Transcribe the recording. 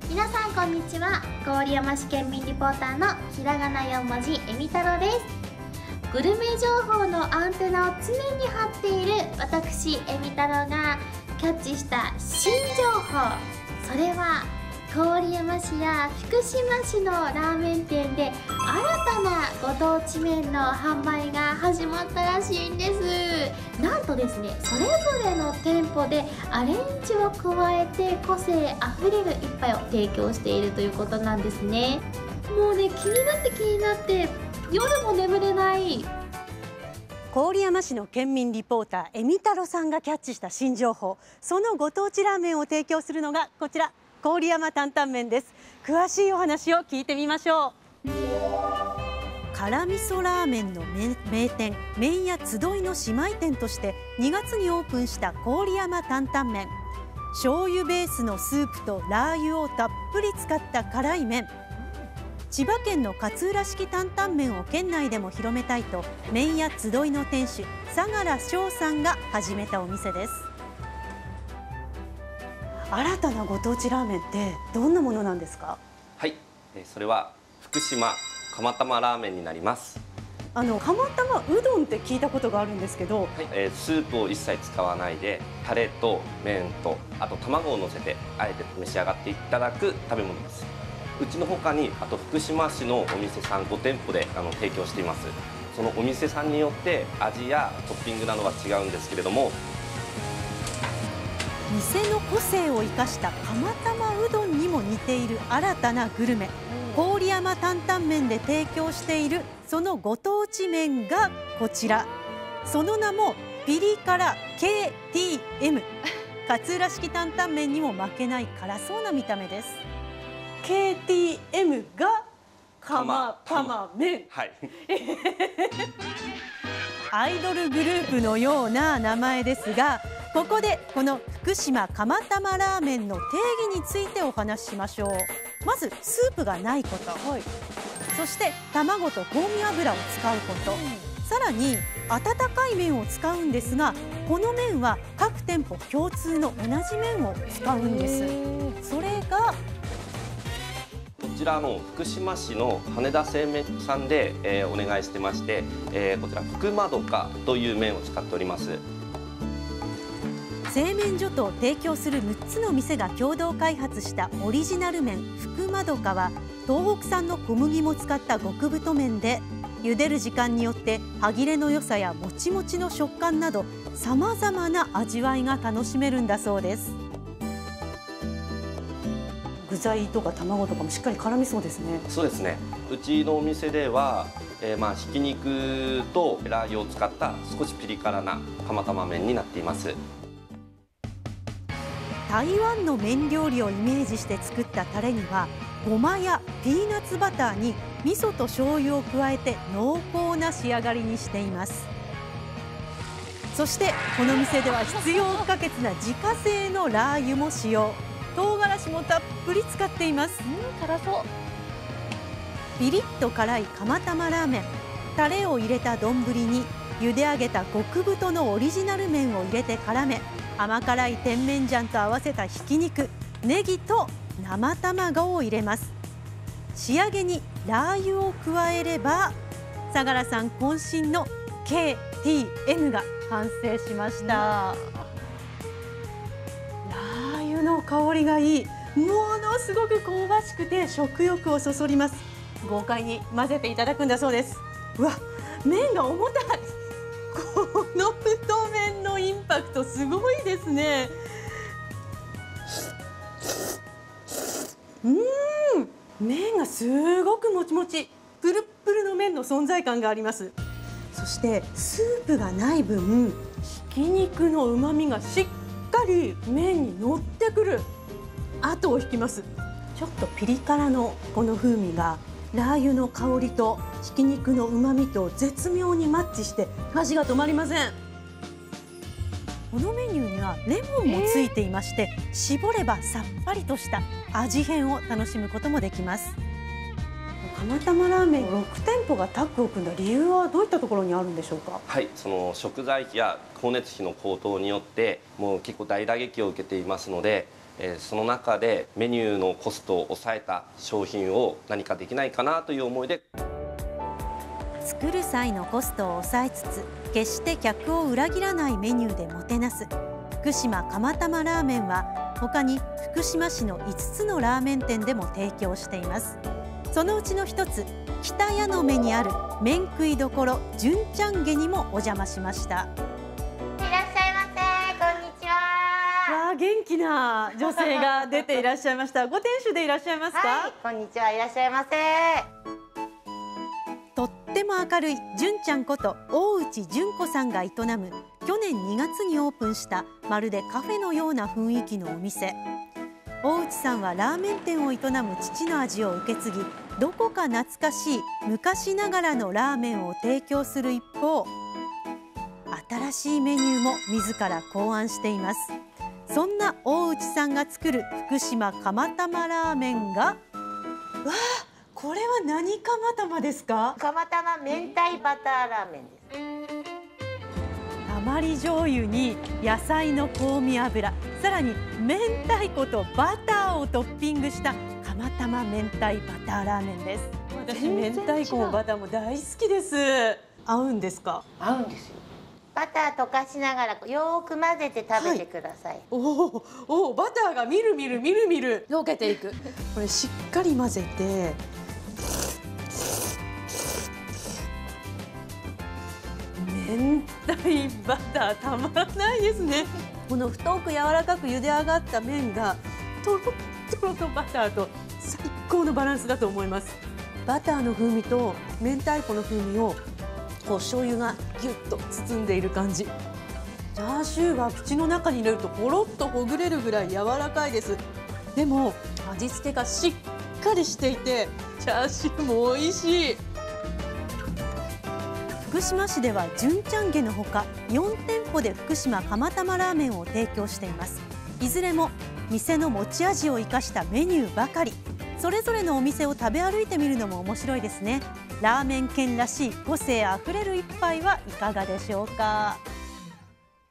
皆さんこんにちは。郡山市県民リポーターのひらがな4文字えみ太郎です。グルメ情報のアンテナを常に張っている私えみ太郎がキャッチした新情報、それは郡山市や福島市のラーメン店で新たなご当地麺の販売が始まったらしいんです。なんとですね、それぞれの店舗でアレンジを加えて個性あふれる一杯を提供しているということなんですね。もうね、気になって夜も眠れない。 郡山市の県民リポーターえみ太郎さんがキャッチした新情報、そのご当地ラーメンを提供するのがこちら、郡山担々麺です。詳しいお話を聞いてみましょう。辛味噌ラーメンの名店麺屋集いの姉妹店として2月にオープンした郡山担々麺。醤油ベースのスープとラー油をたっぷり使った辛い麺。千葉県の勝浦式担々麺を県内でも広めたいと麺屋集いの店主相良翔さんが始めたお店です。新たなご当地ラーメンってどんなものなんですか？ はい、それは福島釜玉ラーメンになります。 釜玉うどんって聞いたことがあるんですけど、 はい、スープを一切使わないでタレと麺とあと卵を乗せてあえて召し上がっていただく食べ物です。うちの他にあと福島市のお店さん5店舗で提供しています。そのお店さんによって味やトッピングなどは違うんですけれども、 店の個性を生かした釜玉うどんにも似ている新たなグルメ、郡山担々麺で提供しているそのご当地麺がこちら。その名もピリ辛 KTM。 勝浦式担々麺にも負けない辛そうな見た目です。 KTM が釜玉麺、 はい、 アイドルグループのような名前ですが、ここでこの福島釜玉ラーメンの定義についてお話ししましょう。まずスープがないこと、そして卵と香味油を使うこと、さらに温かい麺を使うんですが、この麺は各店舗共通の同じ麺を使うんです。それがこちら福島市の羽田製麺さんで、お願いしてまして、こちら福まどかという麺を使っております。 製麺所と提供する6つの店が共同開発したオリジナル麺福まどかは東北産の小麦も使った極太麺で、茹でる時間によって歯切れの良さやもちもちの食感などさまざまな味わいが楽しめるんだそうです。具材とか卵とかもしっかり絡みそうですね。 そうですね、うちのお店では、ひき肉とラー油を使った少しピリ辛な釜玉麺になっています。 台湾の麺料理をイメージして作ったタレにはごまやピーナッツバターに味噌と醤油を加えて濃厚な仕上がりにしています。そしてこの店では必要不可欠な自家製のラー油も使用。唐辛子もたっぷり使っています。 辛そう。 ピリッと辛い釜玉ラーメン、タレを入れた丼に茹で上げた極太のオリジナル麺を入れて絡め、甘辛い甜麺醤と合わせたひき肉、ネギと生卵を入れます。仕上げにラー油を加えれば相良さん渾身の KTM が完成しました。ラー油の香りがいい、ものすごく香ばしくて食欲をそそります。豪快に混ぜていただくんだそうです。うわ、麺が重たい。この太麺のインパクトすごいですね。麺がすごくもちもち、プルップルの麺の存在感があります。そしてスープがない分、ひき肉の旨味がしっかり麺に乗ってくる。後を引きます。ちょっとピリ辛のこの風味がラー油の香りとひき肉の旨味と絶妙にマッチして箸が止まりません。このメニューにはレモンもついていまして、絞ればさっぱりとした味変を楽しむこともできます。釜玉ラーメン6店舗がタッグを組んだ理由はどういったところにあるんでしょうか？ はい、その食材費や光熱費の高騰によってもう結構大打撃を受けていますので、 その中でメニューのコストを抑えた商品を何かできないかなという思いで。 作る際のコストを抑えつつ決して客を裏切らないメニューでもてなす福島釜玉ラーメンは他に福島市の5つのラーメン店でも提供しています。そのうちの一つ北矢野目にある麺食いどころ純ちゃん家にもお邪魔しました。 いらっしゃいませ、こんにちは。 わあ、元気な女性が出ていらっしゃいました。ご店主でいらっしゃいますか？ はい、こんにちは、いらっしゃいませ。 とっても明るい純ちゃんこと大内純子さんが営む去年2月にオープンしたまるでカフェのような雰囲気のお店。大内さんはラーメン店を営む父の味を受け継ぎ、どこか懐かしい昔ながらのラーメンを提供する一方、新しいメニューも自ら考案しています。そんな大内さんが作る福島釜玉ラーメンが、 わあ、これは何釜玉ですか？ 釜玉明太バターラーメンです。 たまり醤油に野菜の香味油、さらに明太子とバターをトッピングした釜玉明太バターラーメンです。 私明太子もバターも大好きです。合うんですか？ 合うんですよ。バター溶かしながらよーく混ぜて食べてください。 おお、バターがみるみる溶けていく。これしっかり混ぜて。明太バターたまらないですね。この太く柔らかく茹で上がった麺がとろっとろとバターと最高のバランスだと思います。バターの風味と明太子の風味をこう醤油がぎゅっと包んでいる感じ。チャーシューは口の中に入れるとほろっとほぐれるぐらい柔らかいです。でも味付けがしっかりしていてチャーシューも美味しい。 福島市では純ちゃん家のほか4店舗で福島釜玉ラーメンを提供しています。いずれも店の持ち味を生かしたメニューばかり。それぞれのお店を食べ歩いてみるのも面白いですね。ラーメン県らしい個性あふれる一杯はいかがでしょうか。